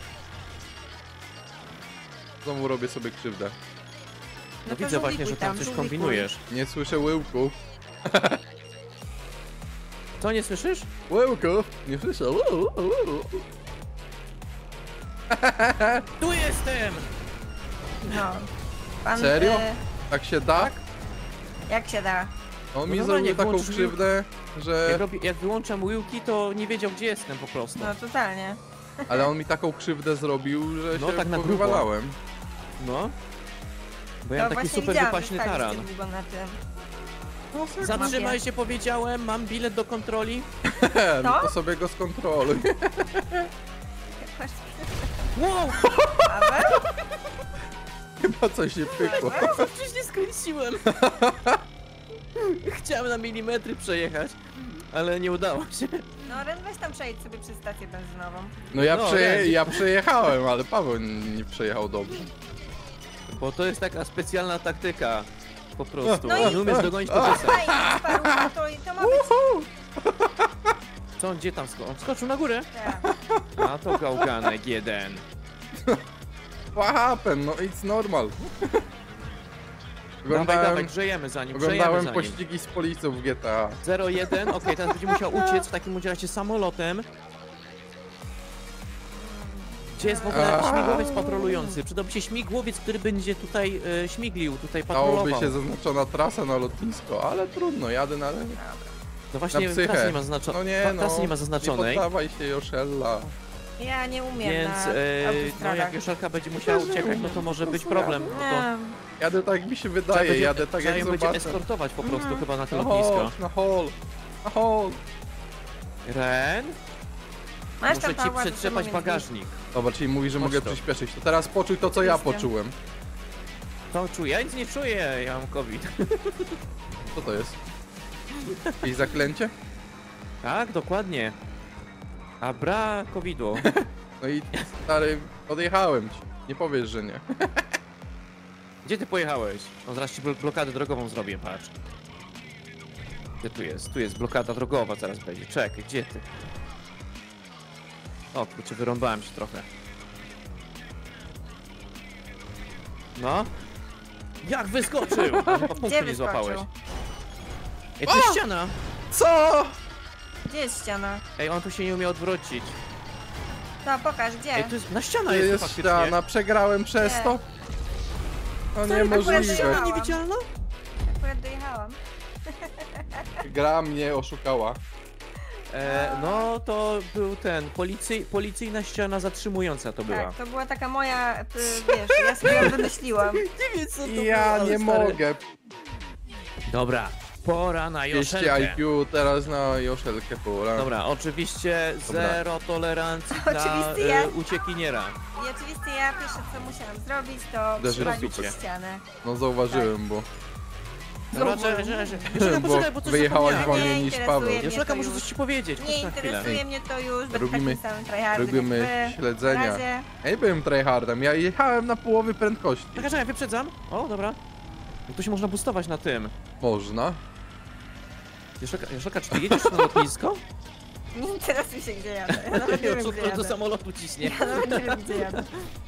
[SPEAKER 2] Znowu robię sobie krzywdę.
[SPEAKER 1] No,
[SPEAKER 3] No to
[SPEAKER 1] widzę właśnie,
[SPEAKER 3] żółwikuj
[SPEAKER 1] że tam
[SPEAKER 3] tam,
[SPEAKER 1] coś
[SPEAKER 3] żółwikuj.
[SPEAKER 1] kombinujesz.
[SPEAKER 2] Nie słyszę łyłków.
[SPEAKER 1] Co, nie słyszysz?
[SPEAKER 2] Łyłków? Nie słyszę. Ły, ły, ły.
[SPEAKER 1] Tu jestem!
[SPEAKER 3] No. Pan,
[SPEAKER 2] Serio?
[SPEAKER 3] E,
[SPEAKER 2] Tak się da?
[SPEAKER 3] jak się da?
[SPEAKER 2] On mi
[SPEAKER 1] No
[SPEAKER 2] zrobił
[SPEAKER 1] normalnie,
[SPEAKER 2] taką
[SPEAKER 1] włączysz
[SPEAKER 2] krzywdę, że...
[SPEAKER 1] Jak, robi, jak wyłączam łyłki, to nie wiedział, gdzie jestem po prostu.
[SPEAKER 3] No totalnie.
[SPEAKER 2] Ale on mi taką krzywdę zrobił, że
[SPEAKER 1] No,
[SPEAKER 2] się
[SPEAKER 1] tak na grubo.
[SPEAKER 2] powywalałem.
[SPEAKER 1] No. Bo
[SPEAKER 3] To
[SPEAKER 1] ja mam taki
[SPEAKER 3] właśnie
[SPEAKER 1] super
[SPEAKER 3] widziałam,
[SPEAKER 1] wypaśny
[SPEAKER 3] że staliście
[SPEAKER 1] taran.
[SPEAKER 3] długo na tym.
[SPEAKER 1] Zatrzymaj się, powiedziałem, mam bilet do kontroli.
[SPEAKER 2] No to sobie go skontroluj.
[SPEAKER 1] Wow!
[SPEAKER 3] Paweł?
[SPEAKER 2] Chyba coś się pykło.
[SPEAKER 1] Przecież nie skręciłem. Chciałem na milimetry przejechać, ale nie udało się.
[SPEAKER 3] No Ren, weź tam przejdź sobie przez stację benzynową.
[SPEAKER 2] No ja,
[SPEAKER 1] No,
[SPEAKER 2] przeje
[SPEAKER 1] reali.
[SPEAKER 2] ja przejechałem, ale Paweł nie przejechał dobrze.
[SPEAKER 1] Bo to jest taka specjalna taktyka. Po prostu.
[SPEAKER 3] No
[SPEAKER 1] No
[SPEAKER 3] i-
[SPEAKER 1] nie umiesz dogonić to
[SPEAKER 3] Fajnie, paruwa, to, to ma być
[SPEAKER 1] Co on gdzie tam sko on skoczył na górę?
[SPEAKER 3] tak.
[SPEAKER 1] A to gałganek jeden.
[SPEAKER 2] What happened? No it's normal.
[SPEAKER 1] Dawaj,
[SPEAKER 2] Oglądałem,
[SPEAKER 1] dawaj, grzejemy za nim, grzejemy
[SPEAKER 2] oglądałem
[SPEAKER 1] za nim.
[SPEAKER 2] pościgi z policją w G T A.
[SPEAKER 1] zero jeden, okej, teraz będzie musiał uciec w takim razie samolotem. Gdzie jest w ogóle
[SPEAKER 2] Aaaa.
[SPEAKER 1] śmigłowiec patrolujący? Przydałby się śmigłowiec, który będzie tutaj e, śmiglił, tutaj
[SPEAKER 2] Dałoby
[SPEAKER 1] patrolował.
[SPEAKER 2] się zaznaczona trasa na lotnisko, ale trudno, jadę na,
[SPEAKER 1] No właśnie,
[SPEAKER 2] na psychę.
[SPEAKER 1] trasy nie ma zaznaczo
[SPEAKER 2] No nie, no,
[SPEAKER 1] trasy nie ma zaznaczonej.
[SPEAKER 2] Nie poddawaj się, Joszella.
[SPEAKER 3] Ja nie umiem
[SPEAKER 1] Więc
[SPEAKER 3] na
[SPEAKER 1] e, no
[SPEAKER 3] autostradach.
[SPEAKER 1] jak Joszelka będzie musiała uciekać, no to może być problem. No to
[SPEAKER 3] Nie.
[SPEAKER 2] Jadę tak jak mi się
[SPEAKER 1] trzeba
[SPEAKER 2] wydaje,
[SPEAKER 1] będzie,
[SPEAKER 2] jadę tak
[SPEAKER 1] trzeba
[SPEAKER 2] jak
[SPEAKER 1] ją będzie
[SPEAKER 2] zobaczę.
[SPEAKER 1] eskortować po prostu chyba na to
[SPEAKER 2] Na
[SPEAKER 1] lotnisko.
[SPEAKER 2] hol, na hol, na hol.
[SPEAKER 1] Ren,
[SPEAKER 3] Masz
[SPEAKER 1] muszę
[SPEAKER 3] tam
[SPEAKER 1] ci
[SPEAKER 3] Pawła, to
[SPEAKER 1] przetrzepać
[SPEAKER 3] mogę
[SPEAKER 1] bagażnik.
[SPEAKER 2] Dobra, czyli mówi, że
[SPEAKER 1] Chodź
[SPEAKER 2] mogę
[SPEAKER 1] to.
[SPEAKER 2] przyspieszyć. To teraz poczuj to, co ja
[SPEAKER 3] Jestem.
[SPEAKER 2] poczułem.
[SPEAKER 1] To czuję, ja nic nie czuję, ja mam COVID.
[SPEAKER 2] Co to jest? Jakieś zaklęcie?
[SPEAKER 1] Tak, dokładnie. Abra covidu.
[SPEAKER 2] No i stary, odjechałem ci. Nie powiesz, że nie.
[SPEAKER 1] Gdzie ty pojechałeś? No zaraz ci blo- blokadę drogową zrobię, patrz. Gdzie tu jest? Tu jest blokada drogowa, zaraz będzie. Czekaj, gdzie ty? O, kurczę, wyrąbałem się trochę. No? Jak wyskoczył? A, chyba punktu
[SPEAKER 3] Gdzie
[SPEAKER 1] nie złapałeś.
[SPEAKER 3] wyskoczył?
[SPEAKER 1] Ej, tu jest ściana!
[SPEAKER 2] Co?
[SPEAKER 3] Gdzie jest ściana?
[SPEAKER 1] Ej, on tu się nie umie odwrócić.
[SPEAKER 3] To pokaż, gdzie?
[SPEAKER 1] Ej, tu jest... Na ściana
[SPEAKER 2] To
[SPEAKER 1] jest, tu
[SPEAKER 2] jest
[SPEAKER 1] faktycznie.
[SPEAKER 2] ściana, przegrałem przez
[SPEAKER 3] Nie.
[SPEAKER 2] to? No
[SPEAKER 3] Stary, akurat
[SPEAKER 2] niemożliwe.
[SPEAKER 3] ściana.
[SPEAKER 1] niewidzialna?
[SPEAKER 3] Akurat dojechałam.
[SPEAKER 2] Gra mnie oszukała.
[SPEAKER 1] E, no, to był ten, policy, policyjna ściana zatrzymująca to była.
[SPEAKER 3] Tak, to była taka moja, y, wiesz, ja sobie ją wymyśliłam.
[SPEAKER 1] Nie wiem co
[SPEAKER 2] Ja nie mogę.
[SPEAKER 1] Dobra, Pora na
[SPEAKER 2] dwieście
[SPEAKER 1] Joszelkę.
[SPEAKER 2] I Q, teraz na Joszelkę pora.
[SPEAKER 1] Dobra, oczywiście
[SPEAKER 2] Dobra.
[SPEAKER 1] zero tolerancji dla
[SPEAKER 3] Oczywiście ja-
[SPEAKER 1] e, uciekiniera.
[SPEAKER 3] I oczywiście ja pierwsze co musiałam zrobić, to
[SPEAKER 2] Uderzyć
[SPEAKER 3] przywalić
[SPEAKER 1] w dupę.
[SPEAKER 3] przez ścianę.
[SPEAKER 2] No zauważyłem, bo,
[SPEAKER 1] Dobra,
[SPEAKER 3] Znowu.
[SPEAKER 1] czekaj, czekaj, czekaj. Joszelka,
[SPEAKER 2] bo
[SPEAKER 1] poczekaj, bo coś
[SPEAKER 2] wyjechałaś
[SPEAKER 1] zapomniałem.
[SPEAKER 2] wolniej
[SPEAKER 3] Nie
[SPEAKER 2] niż
[SPEAKER 3] interesuje
[SPEAKER 2] Paweł.
[SPEAKER 3] mnie.
[SPEAKER 1] Joszelka,
[SPEAKER 3] to
[SPEAKER 1] muszę
[SPEAKER 3] już.
[SPEAKER 1] coś ci powiedzieć.
[SPEAKER 3] Nie
[SPEAKER 1] Chodź na chwilę.
[SPEAKER 3] interesuje mnie to już, będę
[SPEAKER 2] Robimy-
[SPEAKER 3] takim samym tryhardem
[SPEAKER 2] Robimy
[SPEAKER 3] jak wy.
[SPEAKER 2] śledzenia.
[SPEAKER 3] Na razie.
[SPEAKER 2] Ja nie byłem tryhardem, ja jechałem na połowie prędkości.
[SPEAKER 1] Czekaj, czekaj, wyprzedzam. O, dobra. No to się można boostować na tym.
[SPEAKER 2] Można.
[SPEAKER 1] Joszelka, Joszelka, czy ty jedziesz na lotnisko?
[SPEAKER 3] Nie interesuj się gdzie jadę. Ja nawet nie wiem gdzie
[SPEAKER 1] Joszelka do
[SPEAKER 3] jadę.
[SPEAKER 1] samolotu ciśnie.
[SPEAKER 3] Ja nawet nie wiem gdzie jadę.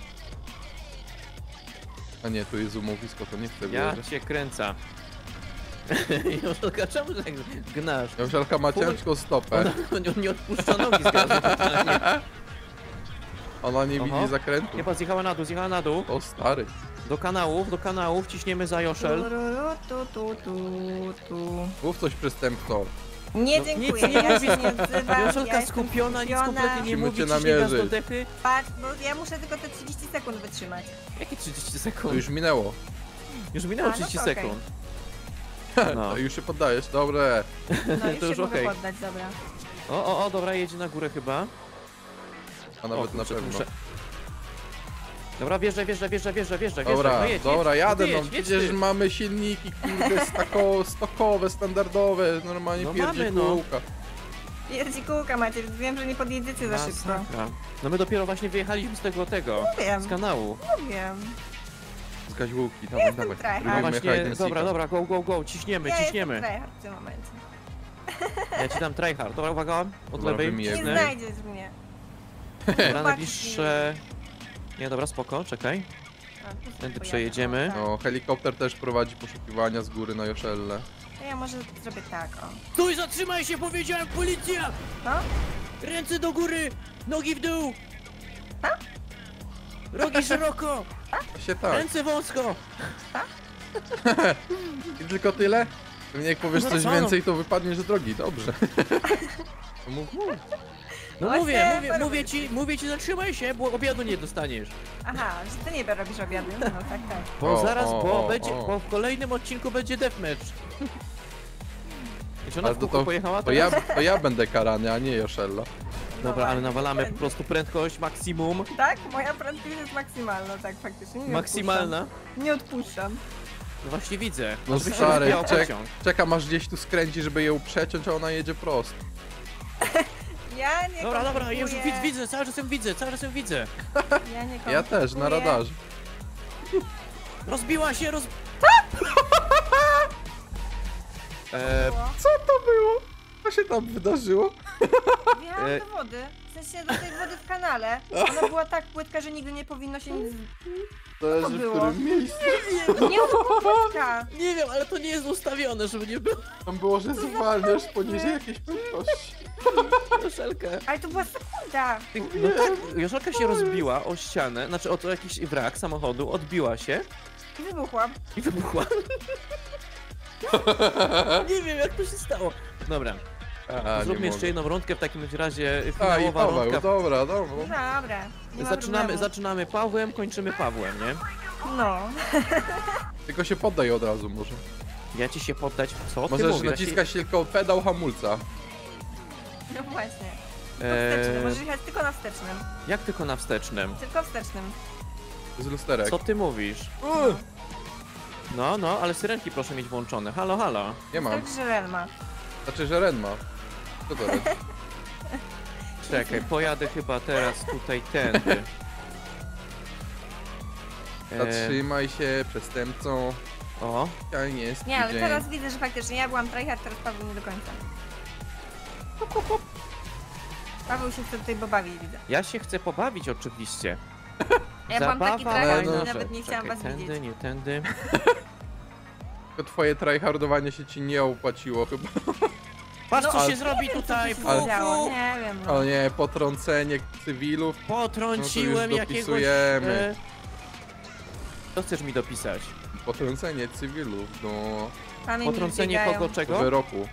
[SPEAKER 2] A nie, tu jest umowisko, to nie chcę
[SPEAKER 1] Ja
[SPEAKER 2] wierzyć.
[SPEAKER 1] cię kręcę. Joszelka, czemu tak gnasz?
[SPEAKER 2] Joszelka ma
[SPEAKER 1] Pół-
[SPEAKER 2] ciężką stopę.
[SPEAKER 1] Ona nie, nie odpuszcza nogi z gazu. totalnie.
[SPEAKER 2] Ona nie widzi
[SPEAKER 1] Oho.
[SPEAKER 2] zakrętu.
[SPEAKER 1] Chyba zjechała na dół, zjechała na dół.
[SPEAKER 2] O stary.
[SPEAKER 1] Do kanałów, do kanałów, ciśniemy za Joszel.
[SPEAKER 3] Tururu, tu, tu, tu, tu.
[SPEAKER 2] Mów coś przestępco.
[SPEAKER 3] Nie
[SPEAKER 1] No,
[SPEAKER 3] dziękuję,
[SPEAKER 1] nic nie
[SPEAKER 3] ja
[SPEAKER 1] mówi.
[SPEAKER 3] się nie odzywam. ja
[SPEAKER 1] Joszelka
[SPEAKER 3] jestem
[SPEAKER 1] skupiona, nic
[SPEAKER 3] skupiona.
[SPEAKER 1] kompletnie nie
[SPEAKER 2] Musimy
[SPEAKER 1] mówi,
[SPEAKER 2] cię
[SPEAKER 1] ciśnie gaz do
[SPEAKER 2] namierzyć.
[SPEAKER 1] dechy.
[SPEAKER 3] Patrz, bo ja muszę tylko te trzydzieści sekund wytrzymać.
[SPEAKER 1] Jakie trzydzieści
[SPEAKER 2] To
[SPEAKER 1] sekund?
[SPEAKER 2] już minęło.
[SPEAKER 1] Już minęło
[SPEAKER 3] A, no to
[SPEAKER 1] trzydzieści
[SPEAKER 3] okej.
[SPEAKER 1] sekund.
[SPEAKER 2] No.
[SPEAKER 1] No.
[SPEAKER 2] już się poddajesz, dobre.
[SPEAKER 3] No już
[SPEAKER 1] To już
[SPEAKER 3] się mogę
[SPEAKER 1] okej.
[SPEAKER 3] poddać, dobra.
[SPEAKER 1] O, o, o, dobra, jedzie na górę chyba.
[SPEAKER 2] A nawet
[SPEAKER 1] o,
[SPEAKER 2] na
[SPEAKER 1] kurczę,
[SPEAKER 2] pewno.
[SPEAKER 1] muszę- Dobra, wjeżdżaj, wjeżdżaj, wjeżdżaj, wjeżdżaj, wjeżdżaj, wjeżdżaj,
[SPEAKER 2] Dobra,
[SPEAKER 1] no jedź,
[SPEAKER 2] dobra,
[SPEAKER 1] jedź.
[SPEAKER 2] jadę,
[SPEAKER 1] Ty
[SPEAKER 2] no
[SPEAKER 1] jedź, jedź
[SPEAKER 2] przecież
[SPEAKER 1] ty.
[SPEAKER 2] mamy silniki, kurde, stako, stokowe, standardowe, normalnie
[SPEAKER 1] No
[SPEAKER 2] pierdzi
[SPEAKER 1] mamy, no.
[SPEAKER 2] kółka.
[SPEAKER 3] Pierdzi kółka macie, wiem, że nie podjedziecie za szybko.
[SPEAKER 1] Masakra. No my dopiero właśnie wyjechaliśmy z tego, tego,
[SPEAKER 3] Wiem,
[SPEAKER 1] z kanału.
[SPEAKER 3] wiem.
[SPEAKER 2] Zgaś łuki, dawaj,
[SPEAKER 3] Jestem
[SPEAKER 2] dawaj.
[SPEAKER 3] tryhard.
[SPEAKER 1] No
[SPEAKER 2] Robimy
[SPEAKER 1] właśnie,
[SPEAKER 2] hide and
[SPEAKER 1] dobra,
[SPEAKER 2] seeka.
[SPEAKER 1] dobra, go, go, go, ciśniemy,
[SPEAKER 3] Ja
[SPEAKER 1] ciśniemy.
[SPEAKER 3] jestem tryhard w tym momencie.
[SPEAKER 1] Ja ci dam tryhard. Dobra, uwaga, od
[SPEAKER 2] Dobra,
[SPEAKER 1] lewej.
[SPEAKER 2] wymiję.
[SPEAKER 3] Nie
[SPEAKER 2] Jednej.
[SPEAKER 3] znajdziesz mnie.
[SPEAKER 1] Dobra,
[SPEAKER 3] Zobaczysz
[SPEAKER 1] najbliższe... Nie, dobra, spoko, czekaj.
[SPEAKER 3] A, tu sobie
[SPEAKER 1] Tędy
[SPEAKER 3] pojadę.
[SPEAKER 1] przejedziemy.
[SPEAKER 3] O, tak.
[SPEAKER 2] No, helikopter też prowadzi poszukiwania z góry na Joszelle.
[SPEAKER 3] To ja może zrobię tak, o.
[SPEAKER 1] Stój, zatrzymaj się, powiedziałem, policja!
[SPEAKER 3] No?
[SPEAKER 1] Ręce do góry, nogi w dół! Rogi szeroko,
[SPEAKER 2] Właśnie tak.
[SPEAKER 1] ręce wąsko!
[SPEAKER 2] I tylko tyle? Jak powiesz
[SPEAKER 1] No
[SPEAKER 2] coś
[SPEAKER 1] co, no.
[SPEAKER 2] więcej, to wypadniesz z drogi, dobrze. Mów, mów.
[SPEAKER 1] No
[SPEAKER 3] Właśnie,
[SPEAKER 1] mówię, mówię,
[SPEAKER 3] porobię.
[SPEAKER 1] mówię ci, mówię ci, zatrzymaj się, bo obiadu nie dostaniesz.
[SPEAKER 3] Aha, że ty nie robisz obiadu. No tak, tak.
[SPEAKER 1] Bo
[SPEAKER 2] O,
[SPEAKER 1] zaraz,
[SPEAKER 2] o,
[SPEAKER 1] bo
[SPEAKER 2] o,
[SPEAKER 1] będzie,
[SPEAKER 2] o.
[SPEAKER 1] bo w kolejnym odcinku będzie deathmatch. I czy ona
[SPEAKER 2] Ale
[SPEAKER 1] w
[SPEAKER 2] to,
[SPEAKER 1] kółko
[SPEAKER 2] to,
[SPEAKER 1] pojechała
[SPEAKER 2] to, ja,
[SPEAKER 1] teraz?
[SPEAKER 2] to ja będę karany, a nie Joszella.
[SPEAKER 1] Dobra, ale
[SPEAKER 3] właśnie.
[SPEAKER 1] nawalamy po prostu prędkość maksimum.
[SPEAKER 3] Tak? Moja prędkość jest maksymalna, tak faktycznie. Nie
[SPEAKER 1] Maksymalna.
[SPEAKER 3] Odpuszczam. Nie odpuszczam.
[SPEAKER 1] No właśnie widzę.
[SPEAKER 2] No
[SPEAKER 1] żeby się
[SPEAKER 2] stary,
[SPEAKER 1] rozbijał
[SPEAKER 2] czek,
[SPEAKER 1] pociąg.
[SPEAKER 2] czekam aż gdzieś tu skręci, żeby ją przeciąć, a ona jedzie prosto.
[SPEAKER 3] Ja nie
[SPEAKER 1] Dobra, dobra, już
[SPEAKER 3] komplikuję.
[SPEAKER 1] widzę, widzę, cały czas ją widzę, cały czas ją widzę.
[SPEAKER 3] Ja nie
[SPEAKER 2] Ja też, na
[SPEAKER 3] komplikuję.
[SPEAKER 2] radarze.
[SPEAKER 1] Rozbiła się, roz... eee,
[SPEAKER 2] Co to było? Co się tam wydarzyło?
[SPEAKER 3] Wjechałam
[SPEAKER 1] E-
[SPEAKER 3] do wody, w sensie do tej wody w kanale. Ona była tak płytka, że nigdy nie powinno się nic...
[SPEAKER 2] Zależy w
[SPEAKER 3] było?
[SPEAKER 2] którym miejscu.
[SPEAKER 3] Nie, to była płytka.
[SPEAKER 1] nie wiem, ale to nie jest ustawione, żeby nie było
[SPEAKER 2] Tam było, że zwalniasz poniżej jakiejś prędkości.
[SPEAKER 1] Joszelka.
[SPEAKER 3] Ale to była sekunda.
[SPEAKER 1] No tak, Joszelka się rozbiła o ścianę, znaczy o to jakiś wrak samochodu, odbiła się
[SPEAKER 3] I wybuchłam.
[SPEAKER 1] i wybuchła. nie wiem jak to się stało. Dobra,
[SPEAKER 2] A, nie
[SPEAKER 1] zróbmy jeszcze
[SPEAKER 2] mogę.
[SPEAKER 1] jedną rundkę, w takim razie
[SPEAKER 2] A, i
[SPEAKER 1] finałowa
[SPEAKER 2] Paweł,
[SPEAKER 1] rundka.
[SPEAKER 2] dobra, dobra.
[SPEAKER 3] Dobra. Nie ma
[SPEAKER 1] Zaczynamy,
[SPEAKER 3] problemu.
[SPEAKER 1] zaczynamy Pawłem, kończymy Pawłem, nie?
[SPEAKER 3] No.
[SPEAKER 2] Tylko się poddaj od razu może.
[SPEAKER 1] Ja ci się poddać, co ty
[SPEAKER 2] Możesz
[SPEAKER 1] mówisz? Ja
[SPEAKER 2] naciskać tylko pedał hamulca.
[SPEAKER 3] No właśnie.
[SPEAKER 1] ci-
[SPEAKER 3] Wstecznym.
[SPEAKER 1] eee,
[SPEAKER 3] Możesz jechać tylko na wstecznym.
[SPEAKER 1] jak tylko na wstecznym?
[SPEAKER 3] Tylko wstecznym.
[SPEAKER 2] Z lusterek.
[SPEAKER 1] Co ty mówisz?
[SPEAKER 2] Uh,
[SPEAKER 1] No, no, ale syrenki proszę mieć włączone. Halo, halo.
[SPEAKER 2] nie mam.
[SPEAKER 3] Tak, że Ren ma.
[SPEAKER 2] Znaczy, że Ren ma. Co to Ren?
[SPEAKER 1] Czekaj, pojadę chyba teraz tutaj tędy. Eee,
[SPEAKER 2] Zatrzymaj się, przestępcą.
[SPEAKER 1] o,
[SPEAKER 2] Ja nie jest
[SPEAKER 3] Nie, ale
[SPEAKER 2] dzień.
[SPEAKER 3] teraz widzę, że faktycznie ja byłam tryhard, teraz Paweł nie do końca. Paweł się chce tutaj pobawić, widzę.
[SPEAKER 1] ja się chcę pobawić oczywiście.
[SPEAKER 3] Ja byłam taki
[SPEAKER 1] Zabawa,
[SPEAKER 3] tryhard,
[SPEAKER 2] fajna
[SPEAKER 3] że
[SPEAKER 1] rzecz.
[SPEAKER 3] nawet nie chciałam
[SPEAKER 1] Czekaj,
[SPEAKER 3] was
[SPEAKER 1] tędy,
[SPEAKER 3] widzieć.
[SPEAKER 1] nie tędy.
[SPEAKER 2] Tylko twoje tryhardowanie się ci nie opłaciło chyba.
[SPEAKER 1] Patrz co
[SPEAKER 3] No,
[SPEAKER 1] się zrobi tutaj,
[SPEAKER 3] Co
[SPEAKER 1] fu,
[SPEAKER 3] się działo?
[SPEAKER 1] fu.
[SPEAKER 3] Nie wiem, no.
[SPEAKER 2] O nie, potrącenie cywilów.
[SPEAKER 1] Potrąciłem
[SPEAKER 2] No to już
[SPEAKER 1] jakiegoś...
[SPEAKER 2] dopisujemy.
[SPEAKER 1] E... Co chcesz mi dopisać?
[SPEAKER 2] Potrącenie cywilów do
[SPEAKER 3] Pany mi
[SPEAKER 1] Potrącenie
[SPEAKER 3] biegają.
[SPEAKER 1] kogo, czego?
[SPEAKER 2] wyroku.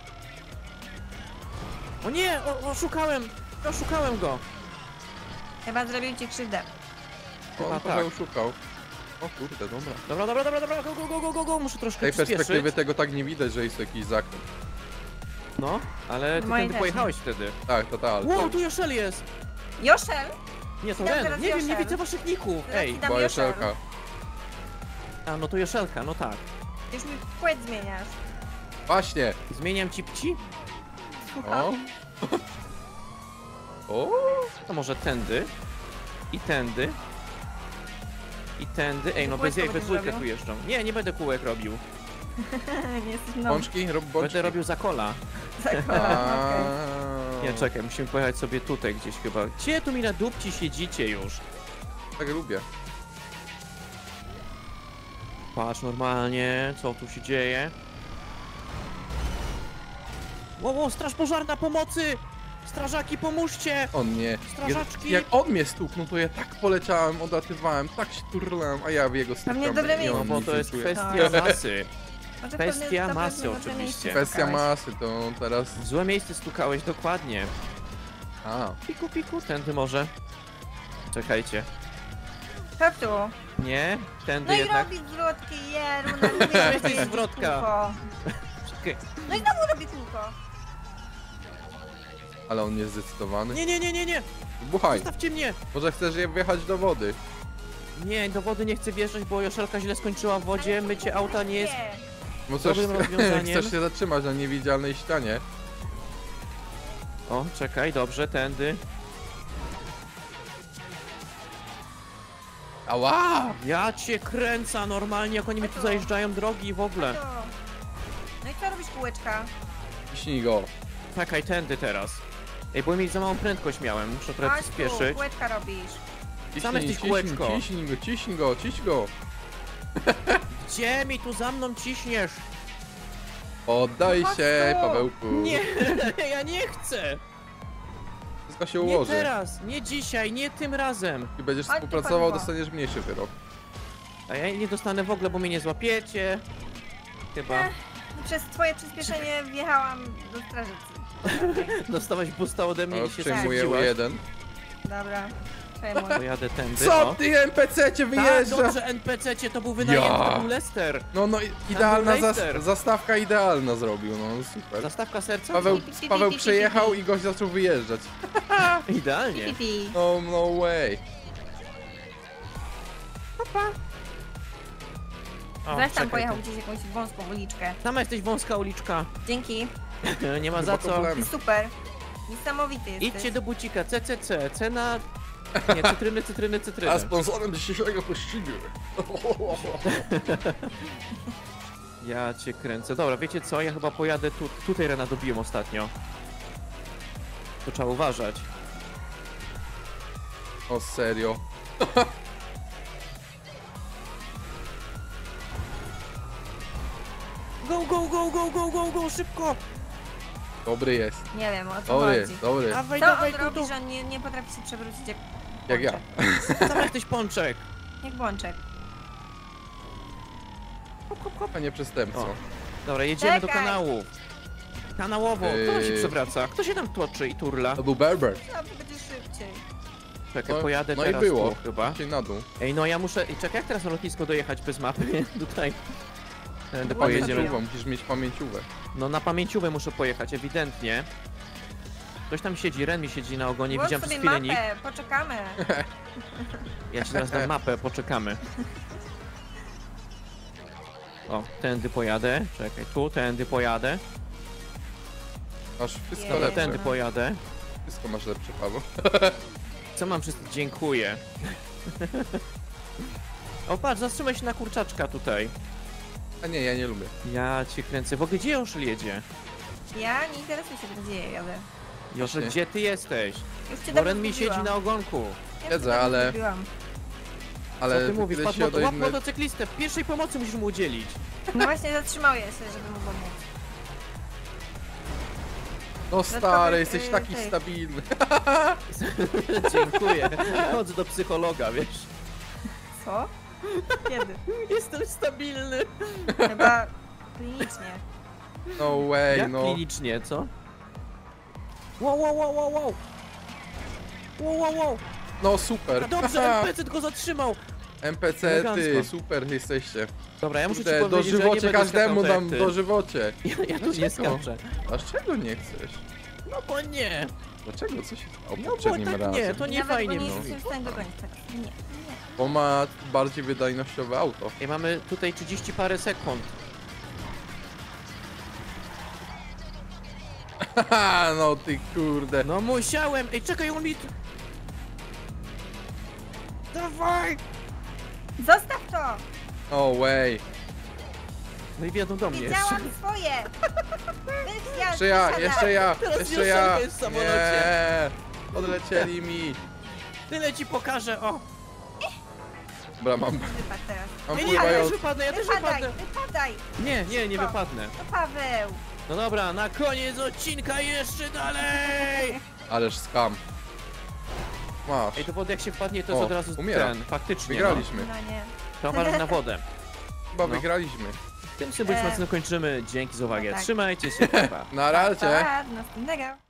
[SPEAKER 1] O nie, o, oszukałem! Oszukałem go!
[SPEAKER 3] Chyba zrobił ci krzywdę.
[SPEAKER 1] Chyba
[SPEAKER 2] On
[SPEAKER 1] tak.
[SPEAKER 2] trochę oszukał. O kurde, dobra.
[SPEAKER 1] Dobra, dobra, dobra, dobra, go, go, go, go, go, go. Muszę
[SPEAKER 2] Z
[SPEAKER 1] troszkę
[SPEAKER 2] tej perspektywy
[SPEAKER 1] przyspieszyć.
[SPEAKER 2] tego tak nie widać, że jest to jakiś zakręt.
[SPEAKER 1] No, ale ty
[SPEAKER 3] Moje
[SPEAKER 1] tędy
[SPEAKER 3] też
[SPEAKER 1] pojechałeś wtedy.
[SPEAKER 2] Tak, total.
[SPEAKER 1] Wow, tu Joszel jest!
[SPEAKER 3] Joszel?
[SPEAKER 1] Nie, to
[SPEAKER 3] Tam
[SPEAKER 1] Ren.
[SPEAKER 3] teraz
[SPEAKER 1] Nie wiem, nie
[SPEAKER 3] Joszel.
[SPEAKER 1] widzę waszych ników.
[SPEAKER 3] Teraz
[SPEAKER 1] Ej,
[SPEAKER 3] ci dam
[SPEAKER 2] Była
[SPEAKER 3] Joszel.
[SPEAKER 2] Joszelka.
[SPEAKER 1] a no to Joszelka, no tak.
[SPEAKER 3] Już mi płeć zmieniasz.
[SPEAKER 2] Właśnie.
[SPEAKER 1] Zmieniam ci pci?
[SPEAKER 2] O. O.
[SPEAKER 1] To może tędy. I tędy. I tędy. Ej, no bez
[SPEAKER 3] Kółeczko
[SPEAKER 1] jaj we
[SPEAKER 3] będziesz
[SPEAKER 1] dwójkę
[SPEAKER 3] robił?
[SPEAKER 1] tu jeżdżą. Nie, nie będę kółek robił.
[SPEAKER 3] Nie jesteś mną.
[SPEAKER 2] Bączki, rob bączki.
[SPEAKER 1] Będę robił za kola.
[SPEAKER 3] Zakładam, okej.
[SPEAKER 2] Aaaa.
[SPEAKER 1] Nie, czekaj, musimy pojechać sobie tutaj gdzieś chyba. Gdzie tu mi na dupci siedzicie już?
[SPEAKER 2] Tak lubię.
[SPEAKER 1] Patrz normalnie, co tu się dzieje. Wow, wow, straż pożarna, pomocy! Strażaki, pomóżcie!
[SPEAKER 2] On nie.
[SPEAKER 1] Strażaczki!
[SPEAKER 2] Jak on mnie stuknął, to ja tak poleciałem, odlatywałem, tak się turlałem, a ja w jego stukam.
[SPEAKER 3] Pewnie dobre
[SPEAKER 2] i on
[SPEAKER 1] No
[SPEAKER 3] miejsce.
[SPEAKER 1] bo
[SPEAKER 2] nic
[SPEAKER 1] to
[SPEAKER 2] nie
[SPEAKER 1] jest
[SPEAKER 2] czuje.
[SPEAKER 1] kwestia
[SPEAKER 3] Tak.
[SPEAKER 1] masy.
[SPEAKER 3] Może
[SPEAKER 1] Kwestia
[SPEAKER 3] pewnie- to
[SPEAKER 1] masy
[SPEAKER 3] pewnie dobre
[SPEAKER 1] oczywiście.
[SPEAKER 3] miejsce
[SPEAKER 2] Kwestia
[SPEAKER 3] szukałeś.
[SPEAKER 2] masy, to teraz...
[SPEAKER 1] W złe miejsce stukałeś, dokładnie.
[SPEAKER 2] A,
[SPEAKER 1] Piku, piku, tędy może. Czekajcie.
[SPEAKER 3] Chodź tu.
[SPEAKER 1] Nie, tędy
[SPEAKER 3] No i
[SPEAKER 1] jednak.
[SPEAKER 3] robi zwrotki, je, Runa, nie
[SPEAKER 1] Jesteś
[SPEAKER 3] jeździ
[SPEAKER 1] zwrotka.
[SPEAKER 3] kółko.
[SPEAKER 1] Czekaj.
[SPEAKER 3] No i znowu robi kółko.
[SPEAKER 2] ale on jest zdecydowany.
[SPEAKER 1] Nie, nie, nie, nie, nie!
[SPEAKER 2] Buchaj,
[SPEAKER 1] Zostawcie mnie!
[SPEAKER 2] może chcesz je wjechać do wody.
[SPEAKER 1] Nie, do wody nie chcę wjeżdżać, bo Joszelka źle skończyła w wodzie,
[SPEAKER 3] Ale
[SPEAKER 1] mycie auta nie jest...
[SPEAKER 3] nie.
[SPEAKER 2] Bo chcesz,
[SPEAKER 1] Dobrym rozwiązaniem.
[SPEAKER 2] chcesz się zatrzymać na niewidzialnej ścianie.
[SPEAKER 1] O, czekaj, dobrze, tędy.
[SPEAKER 2] Ała!
[SPEAKER 1] Ja cię kręcę normalnie, jak oni mi tu zajeżdżają drogi w ogóle.
[SPEAKER 3] To. No i co robisz kółeczka?
[SPEAKER 2] Ciśnij go.
[SPEAKER 1] Czekaj, tędy teraz. Ej, bo mieć za małą prędkość miałem, muszę trochę
[SPEAKER 3] Chodź tu,
[SPEAKER 1] przyspieszyć.
[SPEAKER 3] kółeczka robisz.
[SPEAKER 1] Sam
[SPEAKER 2] Ciśnij,
[SPEAKER 1] jesteś
[SPEAKER 2] ciśnij,
[SPEAKER 1] kółeczko.
[SPEAKER 2] ciśnij go, ciśnij go, ciśnij go.
[SPEAKER 1] Gdzie mi tu za mną ciśniesz?
[SPEAKER 2] Poddaj
[SPEAKER 3] No chodź
[SPEAKER 2] się,
[SPEAKER 3] tu.
[SPEAKER 2] Pawełku.
[SPEAKER 1] Nie, ja nie chcę!
[SPEAKER 2] Wszystko się
[SPEAKER 1] Nie
[SPEAKER 2] ułoży.
[SPEAKER 1] teraz, nie dzisiaj, nie tym razem.
[SPEAKER 2] I będziesz
[SPEAKER 3] Chodź tu,
[SPEAKER 2] współpracował,
[SPEAKER 3] Pawełku.
[SPEAKER 2] dostaniesz mniejszy wyrok.
[SPEAKER 1] A ja nie dostanę w ogóle, bo mnie nie złapiecie. Chyba.
[SPEAKER 3] Ech. Przez twoje przyspieszenie wjechałam do strażycy.
[SPEAKER 1] Dostałaś busta ode mnie
[SPEAKER 2] O,
[SPEAKER 1] i się
[SPEAKER 2] przejmuję U
[SPEAKER 1] zrzuciłaś.
[SPEAKER 2] jeden.
[SPEAKER 3] Dobra. Przejmuj.
[SPEAKER 1] Pojadę tędy,
[SPEAKER 2] Co
[SPEAKER 1] o.
[SPEAKER 2] ty N P C-cie
[SPEAKER 1] Tak,
[SPEAKER 2] wyjeżdża?
[SPEAKER 1] dobrze, N P C-cie to był wynajęty,
[SPEAKER 2] Ja.
[SPEAKER 1] to był Lester.
[SPEAKER 2] No, no, i- idealna zas
[SPEAKER 1] Leicester.
[SPEAKER 2] zastawka idealna zrobił, no super.
[SPEAKER 1] Zastawka serca?
[SPEAKER 2] Paweł,
[SPEAKER 3] Pi, pi, pi,
[SPEAKER 2] Paweł
[SPEAKER 3] pi, pi,
[SPEAKER 2] przejechał
[SPEAKER 3] pi.
[SPEAKER 2] i gość zaczął wyjeżdżać.
[SPEAKER 1] Idealnie.
[SPEAKER 3] Pi, pi, pi.
[SPEAKER 2] No, no way.
[SPEAKER 1] O,
[SPEAKER 3] Zaś tam
[SPEAKER 1] czekaj,
[SPEAKER 3] pojechał
[SPEAKER 1] tu.
[SPEAKER 3] gdzieś jakąś wąską uliczkę.
[SPEAKER 1] Sama jesteś wąska uliczka.
[SPEAKER 3] Dzięki.
[SPEAKER 1] Nie ma
[SPEAKER 2] Nie
[SPEAKER 1] za
[SPEAKER 2] ma
[SPEAKER 1] co.
[SPEAKER 2] problemu.
[SPEAKER 3] I super. Niesamowity jesteś.
[SPEAKER 1] Idźcie do bucika, C C C, cena... Nie, cytryny, cytryny, cytryny.
[SPEAKER 2] A sponsorem dzisiejszego pościgu.
[SPEAKER 1] Ja cię kręcę. Dobra, wiecie co? Ja chyba pojadę tu. Tutaj Rena dobiłem ostatnio. To trzeba uważać.
[SPEAKER 2] O serio.
[SPEAKER 1] Go, go, go, go, go, go, go, szybko!
[SPEAKER 2] Dobry jest.
[SPEAKER 3] Nie wiem, o co
[SPEAKER 2] Dobry
[SPEAKER 3] chodzi.
[SPEAKER 2] jest, dobry.
[SPEAKER 1] Dawaj,
[SPEAKER 3] Co
[SPEAKER 1] dawaj,
[SPEAKER 3] on
[SPEAKER 1] tu,
[SPEAKER 3] robi,
[SPEAKER 1] tu.
[SPEAKER 3] że on nie, nie potrafi się przewrócić jak
[SPEAKER 2] Jak ja.
[SPEAKER 3] bączek?
[SPEAKER 1] Sam jesteś pączek.
[SPEAKER 3] Jak bączek.
[SPEAKER 1] Hop, hop, hop.
[SPEAKER 2] A nie przestępco.
[SPEAKER 1] O. Dobra, jedziemy do
[SPEAKER 3] Czekaj.
[SPEAKER 1] kanału. Kanałowo. Kto tam się
[SPEAKER 2] Yy.
[SPEAKER 1] przewraca? Kto się tam tłoczy i turla?
[SPEAKER 2] To był Berber.
[SPEAKER 3] No, będzie szybciej.
[SPEAKER 1] Czekaj,
[SPEAKER 2] No,
[SPEAKER 1] pojadę
[SPEAKER 2] no i
[SPEAKER 1] teraz
[SPEAKER 2] było.
[SPEAKER 1] tu chyba.
[SPEAKER 2] Cień na dół.
[SPEAKER 1] Ej, no ja muszę... Ej, czekaj, jak teraz na lotnisko dojechać bez mapy? Tutaj. Tędy
[SPEAKER 3] Ładnie
[SPEAKER 1] pojedziemy.
[SPEAKER 2] Pamięciówę, musisz mieć pamięciówę.
[SPEAKER 1] No na pamięciówę muszę pojechać, ewidentnie. Ktoś tam siedzi, Ren mi siedzi na ogonie,
[SPEAKER 3] Włącz
[SPEAKER 1] widziałem
[SPEAKER 3] sobie
[SPEAKER 1] przez chwilę nikt.
[SPEAKER 3] mapę, poczekamy.
[SPEAKER 1] Ja ci teraz dam mapę, poczekamy. O, tędy pojadę. Czekaj, tu, tędy pojadę.
[SPEAKER 2] Masz wszystko
[SPEAKER 3] Nie.
[SPEAKER 1] Dobra,
[SPEAKER 2] lepsze.
[SPEAKER 1] tędy pojadę.
[SPEAKER 2] Wszystko masz lepsze, Paweł.
[SPEAKER 1] Co mam wszystko? Dziękuję. O, patrz, zatrzymaj się na kurczaczka tutaj.
[SPEAKER 2] A nie, ja nie lubię.
[SPEAKER 1] Ja cię kręcę. W ogóle gdzie Joszel jedzie?
[SPEAKER 3] Ja nie interesuję się, gdzie ja jadę.
[SPEAKER 1] Joszel,
[SPEAKER 2] Właśnie.
[SPEAKER 1] gdzie ty jesteś?
[SPEAKER 3] Już cię
[SPEAKER 1] Bo
[SPEAKER 3] dobrze
[SPEAKER 1] Ren mi
[SPEAKER 3] zgubiłam.
[SPEAKER 1] siedzi na ogonku.
[SPEAKER 3] Ja cię
[SPEAKER 2] Siedzę,
[SPEAKER 3] dobrze
[SPEAKER 2] ale-
[SPEAKER 3] zgubiłam.
[SPEAKER 2] Ale
[SPEAKER 1] Co ty mówisz?
[SPEAKER 2] kiedyś
[SPEAKER 1] Patrz,
[SPEAKER 2] się
[SPEAKER 1] moto, łap
[SPEAKER 2] odejmę...
[SPEAKER 1] motocyklistę. Pierwszej pomocy musisz mu udzielić.
[SPEAKER 3] No właśnie zatrzymał je się, żeby mu pomóc.
[SPEAKER 2] No stary, jesteś
[SPEAKER 3] yy,
[SPEAKER 2] taki
[SPEAKER 3] tej.
[SPEAKER 2] stabilny.
[SPEAKER 1] Dziękuję. Chodź do psychologa, wiesz.
[SPEAKER 3] Co? Kiedy?
[SPEAKER 1] Jestem stabilny.
[SPEAKER 3] Chyba klinicznie.
[SPEAKER 2] No way,
[SPEAKER 1] Jak
[SPEAKER 2] no.
[SPEAKER 1] klinicznie, co? Wow, wow, wow, wow, wow. Wow, wow, wow.
[SPEAKER 2] No super.
[SPEAKER 1] A dobrze, N P C go zatrzymał.
[SPEAKER 2] N P C ty,
[SPEAKER 1] Elegancko.
[SPEAKER 2] super jesteście.
[SPEAKER 1] Dobra, ja muszę ci
[SPEAKER 2] Kurde,
[SPEAKER 1] powiedzieć, że ja nie
[SPEAKER 2] dożywocie
[SPEAKER 1] będę
[SPEAKER 2] każdemu
[SPEAKER 1] skakał
[SPEAKER 2] dam
[SPEAKER 1] tak jak ty.
[SPEAKER 2] dożywocie.
[SPEAKER 1] Ja, ja tu nie
[SPEAKER 2] Dlaczego?
[SPEAKER 1] skaczę.
[SPEAKER 2] A z czego nie chcesz?
[SPEAKER 1] No bo nie.
[SPEAKER 2] Dlaczego? Co się stało
[SPEAKER 1] No bo
[SPEAKER 2] poprzednim
[SPEAKER 1] tak
[SPEAKER 2] razem?
[SPEAKER 1] nie, to nie
[SPEAKER 3] Nawet
[SPEAKER 1] fajnie.
[SPEAKER 3] go nie
[SPEAKER 1] No.
[SPEAKER 3] jestem w stanie dogonić. Tak. Nie, nie.
[SPEAKER 2] Bo ma bardziej wydajnościowe auto.
[SPEAKER 1] I mamy tutaj trzydzieści parę sekund.
[SPEAKER 2] Haha, no ty kurde.
[SPEAKER 1] No musiałem. Ej, czekaj, on mi... tu- Dawaj!
[SPEAKER 3] Zostaw to!
[SPEAKER 2] O way.
[SPEAKER 1] No i wjadą do mnie jeszcze.
[SPEAKER 3] Wiedziałam swoje! Wysiadł,
[SPEAKER 2] Jeszcze ja,
[SPEAKER 3] wysiadaj.
[SPEAKER 2] jeszcze ja,
[SPEAKER 1] Teraz
[SPEAKER 2] jeszcze ja.
[SPEAKER 1] Joszelka jest w samolocie.
[SPEAKER 2] Nie. Odlecieli mi.
[SPEAKER 1] Tyle ci pokażę, o!
[SPEAKER 2] Dobra, mam,
[SPEAKER 3] Wypadł teraz.
[SPEAKER 2] mam
[SPEAKER 1] Nie, nie, ja też
[SPEAKER 2] pływający.
[SPEAKER 1] wypadnę, ja też
[SPEAKER 3] Wypadaj,
[SPEAKER 1] wypadnę.
[SPEAKER 3] wypadaj!
[SPEAKER 1] Nie, nie, nie
[SPEAKER 3] Co?
[SPEAKER 1] wypadnę.
[SPEAKER 3] To Paweł!
[SPEAKER 1] No dobra, na koniec odcinka jeszcze dalej!
[SPEAKER 2] Ależ skam. Masz.
[SPEAKER 1] Ej, to wody jak się wpadnie, to jest
[SPEAKER 2] O,
[SPEAKER 1] od razu
[SPEAKER 2] umiera.
[SPEAKER 1] ten, faktycznie.
[SPEAKER 2] Wygraliśmy.
[SPEAKER 3] No nie.
[SPEAKER 1] No, to uważaj na wodę.
[SPEAKER 2] Chyba
[SPEAKER 1] no.
[SPEAKER 2] wygraliśmy.
[SPEAKER 1] Tym sobie
[SPEAKER 3] E.
[SPEAKER 1] mocno kończymy. Dzięki za uwagę.
[SPEAKER 3] No tak.
[SPEAKER 1] Trzymajcie się, pa.
[SPEAKER 2] Na razie.
[SPEAKER 3] Pa, do następnego.